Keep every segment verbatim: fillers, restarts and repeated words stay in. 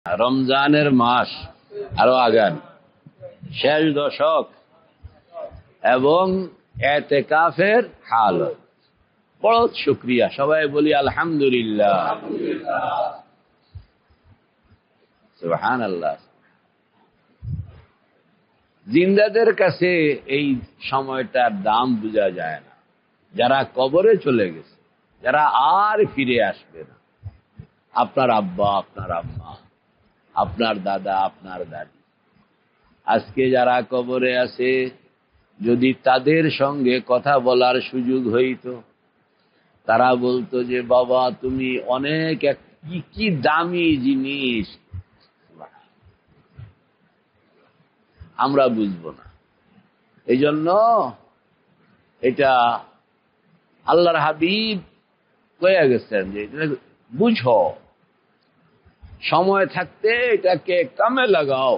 রমজানের মাস আরো আগান, শেষ দশক এবং এতেকাফের হালত। বড় শুকরিয়া, সবাই বলি আলহামদুলিল্লাহ, সুবহানাল্লাহ। জিন্দাদের কাছে এই সময়টার দাম বোঝা যায় না। যারা কবরে চলে গেছে, যারা আর ফিরে আসবে না, আপনার আব্বা, আপনার আম্মা, আপনার দাদা, আপনার দাদি, আজকে যারা কবরে আছে, যদি তাদের সঙ্গে কথা বলার সুযোগ হইত, তারা বলতো যে বাবা তুমি অনেক কি কি দামি জিনিস, আমরা বুঝবো না। এই জন্য এটা আল্লাহর হাবিব কয়ে গেছেন যে বুঝো, সময় থাকতে এটাকে কামে লাগাও।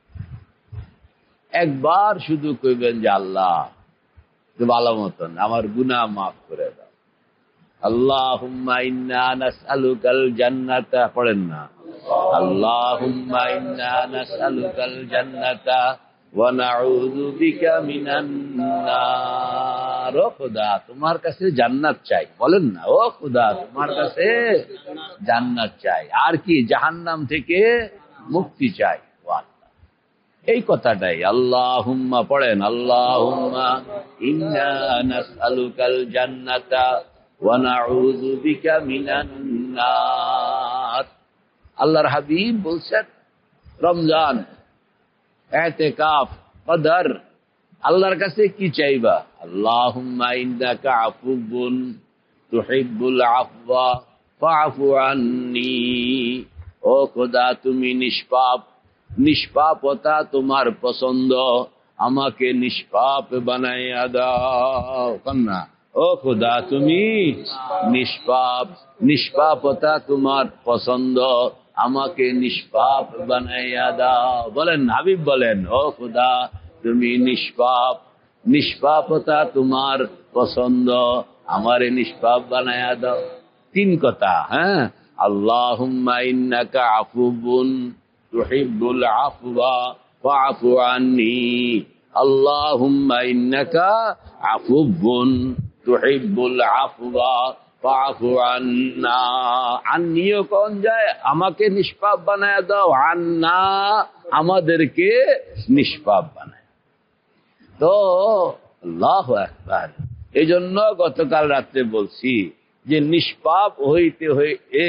একবার শুধু কইবেন যে আল্লাহ ভালো মতন আমার গুনাহ মাফ করে দাও। আল্লাহুম্মা ইন্না নাসআলুকাল জান্নাতা, পড়েন না, আল্লাহুম্মা ইন্না নাসআলুকাল জান্নাতা ওয়া নাউযু বিকা মিনান নার। ও খোদা তোমার কাছে জান্নাত চাই, বলেন না, ও খোদা তোমার কাছে জান্নাত চাই, আর কি জাহান্নাম থেকে মুক্তি চাই। এই কথাটাই আল্লাহুম্মা, পড়েন আল্লাহুম্মা ইন্না নাসআলুকাল জান্নাতা ওয়া নাউযু বিকা মিনান নার। আল্লাহর হাবিব বলছেন রমজান, ইতিকাফ, কদর, আল্লাহর কাছে কি চাইবা? আল্লাহুম্মা ইন্নাকা আফুবুন তুহিব্বুল আফওয়া ফাআফু আন্নী। ও খোদা তুমি নিষ্পাপ, নিষ্পাপতা তোমার পছন্দ, আমাকে নিষ্পাপ বানাইয়া দাও। কন্যা, ও খোদা তুমি নিষ্পাপ, নিষ্পাপতা তোমার পছন্দ, আমাকে নিষ্পাপ বানাইয়া দাও। বলেন হাবিব, বলেন ও খোদা তুমি নিষ্পাপ, নিষ্পাপতা তোমার পছন্দ, আমারে নিষ্পাপ বানাইয়া দাও। তিন কথা, হ্যাঁ। আল্লাহুম্মা ইন্নাকা আফুবুন তুহিব্বুল আফওয়া ফাআফু আন্নী। আল্লাহুম্মা ইন্নাকা আফুবুন তুহিব্বুল আফওয়া ফাআফু আন্না। আন্নিও কোন যায়, আমাকে নিষ্পাপ বানায়া দাও, আন্না আমাদেরকে নিষ্পাপ বানায়। তো আল্লাহু আকবার। এই জন্য গতকাল রাত্রে বলছি যে নিষ্পাপ হইতে হইতে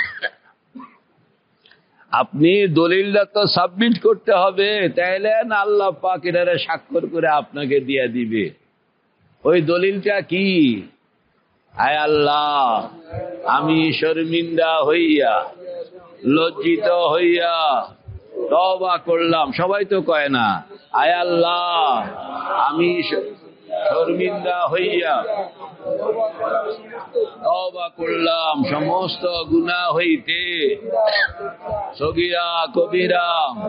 আপনি দলিলটা তো সাবমিট করতে হবে, তাইলে না আল্লাহ পাক এটারে স্বাক্ষর করে আপনাকে দিয়ে দিবে। ওই দলিলটা কি? আয় আল্লাহ, আমি শর্মিন্দা হইয়া, লজ্জিত হইয়া তওবা করলাম। সবাই তো কয় না, আয় আল্লাহ আমি শর্মিন্দা হইয়া তওবা করলাম সমস্ত গুনাহ হইতে, সগীরা কবিরা,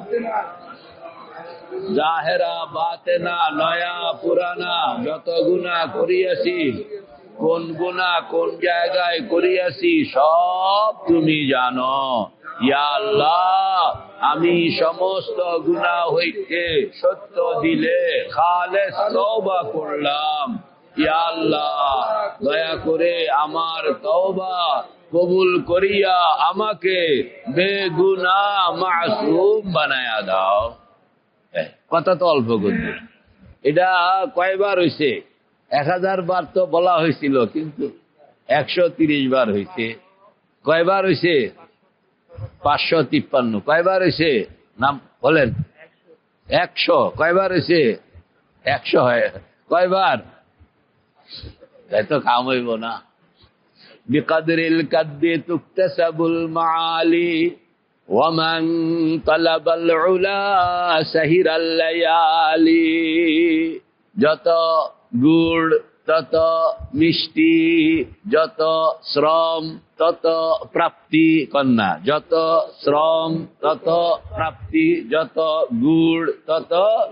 জাহেরা বাতেনা, নয়া পুরানা, যত গুনাহ করিয়াছি, কোন গুনাহ কোন জায়গায় করিয়াছি সব তুমি জানো। ইয়া আল্লাহ আমি সমস্ত গুনাহ হইতে সত্য দিলে খালেস তওবা করলাম। ইয়া আল্লাহ দয়া করে আমার তওবা কবুল করিয়া আমাকে বেগুনাহ মাসুম বানায়া দাও। কথা তো অল্প করবে, এটা কয়বার হয়েছে? এক হাজার বার তো বলা হয়েছিল, কিন্তু একশো তিরিশ বার হয়েছে। কয়বার হয়েছে? পাঁচশো তিপ্পান্ন। কয়বার হয়েছে? নাম বলেন। একশো। কয়বার হয়েছে? একশো হয়। কয়বার? তাই তো কাম হইব না। বিকাদরিল কাদ্দি তুকতাসাবুল মাআলি ওয়া মান তালাবাল উলা সাহিরাল লায়ালি। যত গুড় তত মিষ্টি, যত শ্রম তত প্রাপ্তি। কন্যা, যত শ্রম তত প্রাপ্তি, যত গুড় তত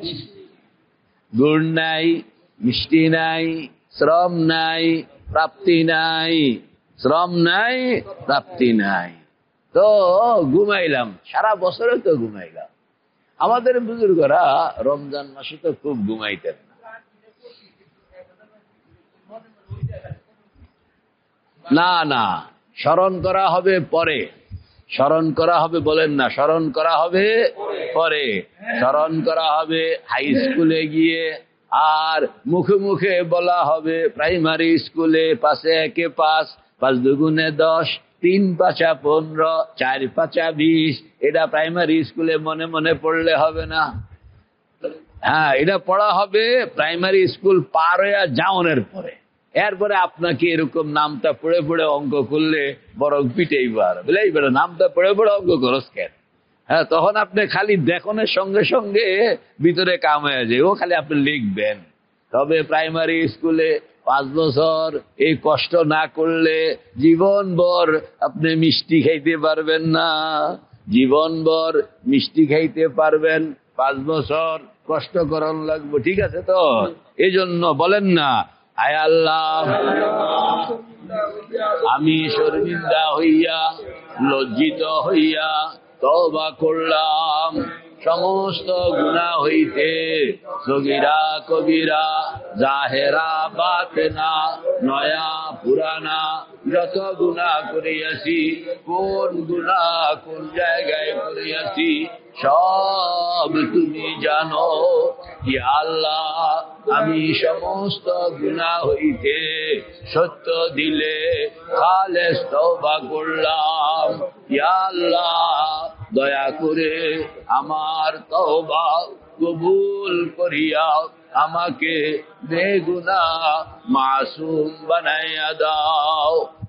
গুড় নাই, মিষ্টি নাই, শ্রম নাই, প্রাপ্তি নাই, শ্রম নাই, প্রাপ্তি নাই। তো ঘুমাইলাম, সারা বছরে তো ঘুমাইলাম। আমাদের বুজুর্গরা রমজান মাসে তো খুব ঘুমাইতেন না। না না, স্মরণ করা হবে পরে, স্মরণ করা হবে, বলেন না, স্মরণ করা হবে পরে, স্মরণ করা হবে হাই স্কুলে গিয়ে, আর মুখে মুখে বলা হবে প্রাইমারি স্কুলে পাশে একে পাঁচ, পাঁচ দুগুণে দশ, তিন পাঁচা পনেরো, চার পাঁচা বিশ। এটা প্রাইমারি স্কুলে মনে মনে পড়লে হবে না। হ্যাঁ, এটা পড়া হবে প্রাইমারি স্কুল পার হয়ে যাওয়ার পরে। এরপরে আপনাকে এরকম নামটা পড়ে পড়ে অঙ্ক করলে বরং পিটেইবার, বুঝলে, এইবার নামটা পড়ে পড়ে অঙ্ক করস কেন? হ্যাঁ, তখন আপনি খালি দেখনের সঙ্গে সঙ্গে ভিতরে কাম হয়ে যায়, ও খালি আপনি লিখবেন। তবে প্রাইমারি স্কুলে পাঁচ বছর এই কষ্ট না করলে জীবনভর আপনি মিষ্টি খাইতে পারবেন না, জীবনভর মিষ্টি খাইতে পারবেন, পাঁচ বছর কষ্ট করন লাগবে। ঠিক আছে তো? এই জন্য বলেন না, আয় আল্লাহ, আমি শর্মিন্দা হইয়া লজ্জিত হইয়া তওবা করলাম সমস্ত গুনাহ হইতে, সগীরা কবিরা, জাহেরা বাতেনা, নয়া পুরানা, যত গুনাহ করিয়াছি, কোন গুনাহ কোন জায়গায় করিয়াছি সব তুমি জানো। ইয়া আল্লাহ, আমি সমস্ত গুনাহ হইতে সত্য দিলে খালেস তওবা করলাম। ইয়া আল্লাহ, দয়া করে আমার তওবা কবুল করিয়া আমাকে বেগুনাহ মাসুম বানাইয়া দাও।